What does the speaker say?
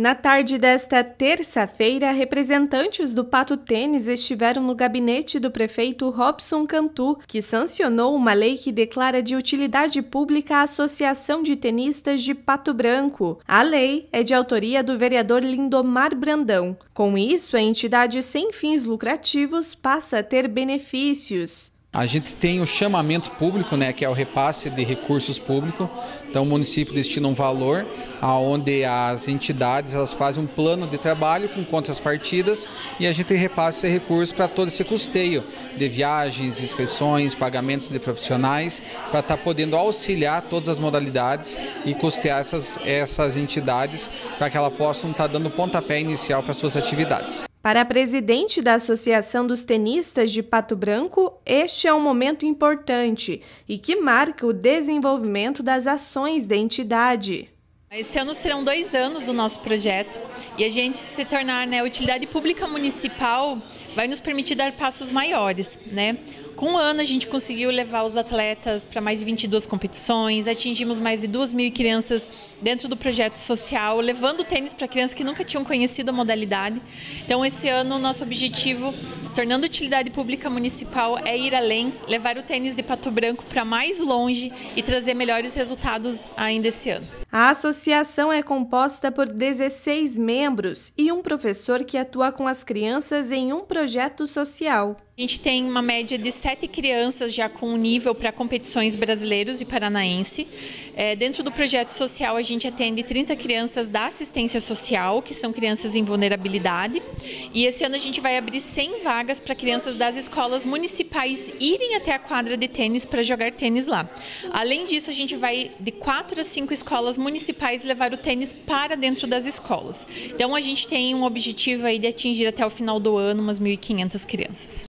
Na tarde desta terça-feira, representantes do Pato Tênis estiveram no gabinete do prefeito Robson Cantu, que sancionou uma lei que declara de utilidade pública a Associação de Tenistas de Pato Branco. A lei é de autoria do vereador Lindomar Brandão. Com isso, a entidade sem fins lucrativos passa a ter benefícios. A gente tem o chamamento público, que é o repasse de recursos públicos. Então o município destina um valor aonde as entidades elas fazem um plano de trabalho com contrapartidas e a gente repassa esse recurso para todo esse custeio de viagens, inscrições, pagamentos de profissionais, para estar podendo auxiliar todas as modalidades e custear essas entidades para que elas possam estar dando pontapé inicial para suas atividades. Para a presidente da Associação dos Tenistas de Pato Branco, este é um momento importante e que marca o desenvolvimento das ações da entidade. Esse ano serão 2 anos do nosso projeto e a gente se tornar utilidade pública municipal vai nos permitir dar passos maiores, Com um ano a gente conseguiu levar os atletas para mais de 22 competições, atingimos mais de 2.000 crianças dentro do projeto social, levando tênis para crianças que nunca tinham conhecido a modalidade. Então esse ano o nosso objetivo, se tornando utilidade pública municipal, é ir além, levar o tênis de Pato Branco para mais longe e trazer melhores resultados ainda esse ano. A associação é composta por 16 membros e um professor que atua com as crianças em um projeto social. A gente tem uma média de 7 crianças já com nível para competições brasileiros e paranaense. Dentro do projeto social, a gente atende 30 crianças da assistência social, que são crianças em vulnerabilidade. E esse ano a gente vai abrir 100 vagas para crianças das escolas municipais irem até a quadra de tênis para jogar tênis lá. Além disso, a gente vai de 4 a 5 escolas municipais levar o tênis para dentro das escolas. Então, a gente tem um objetivo aí de atingir até o final do ano umas 1.500 crianças.